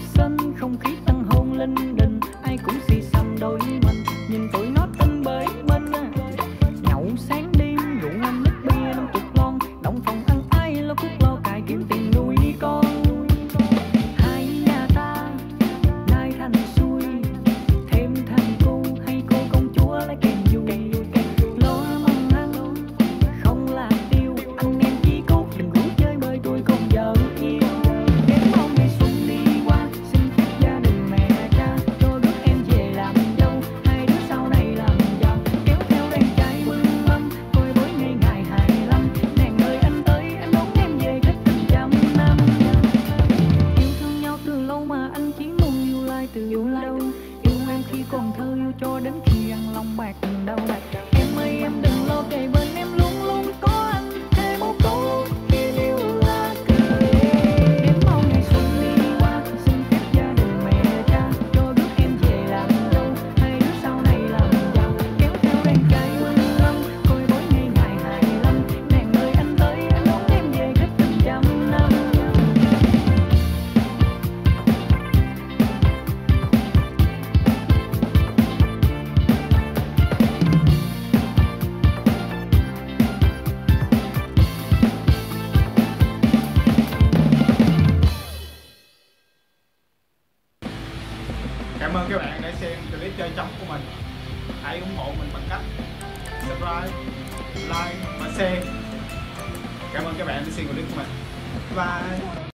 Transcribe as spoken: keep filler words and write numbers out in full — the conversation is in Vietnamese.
sân, không khí tăng hôn linh đình, ai cũng xì xầm đôi mình, nhìn tụi nó tinh bới bên nhậu sáng đêm rượu năm lít bia năm chục lon, động phòng ăn ai lo cuốc lo cài kiếm tiền nuôi con. Hai nhà ta nay thành xuôi, thêm thành cô hay cô công chúa lấy kèm vui, lo mong ăn không là tiêu, anh em chỉ cốt đừng rủ chơi bơi tôi còn vợ yêu. Em mong ngày xuân đi qua, xin phép gia đình mẹ cha cho đứa em về làm dâu, hai đứa sau này làm giàu, kéo theo đàn trai mương mâm coi bối ngày ngày hai lăm. Nàng ơi anh tới anh đón em về hết tình trăm năm, yêu thương nhau từ lâu mà anh chỉ muốn yêu lại từ lâu, yêu em khi còn thơ, yêu cho đến khi ăn lòng bạc đau đạch. Em ơi em đừng lo, kề bên em luôn luôn có anh, thêm một câu tin yêu là cười. Em mong ngày xuân đi qua, xin phép gia đình mẹ cha cho đứa em về làm dâu, hai đứa sau này làm giàu, kéo theo đàn trai mương mâm coi bối ngày ngày hai lăm. Nàng ơi anh tới anh đón em về hết tình trăm năm. Cảm ơn các bạn đã xem clip chơi trống của mình. Hãy ủng hộ mình bằng cách subscribe, like và share. Cảm ơn các bạn đã xem clip của mình. Bye.